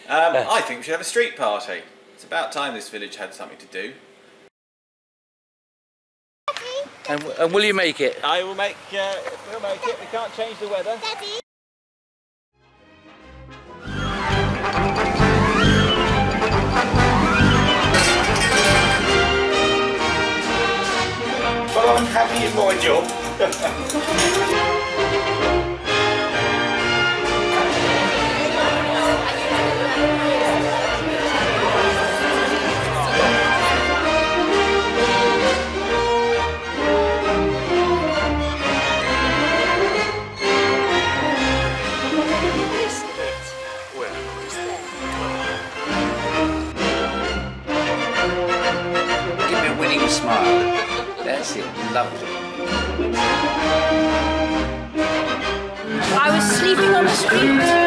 I think we should have a street party. It's about time this village had something to do. And will you make it? I will make. We'll make it. We can't change the weather. Daddy. Well, I'm happy in my job. Give me a winning smile. That's it, lovely. I was sleeping on the street.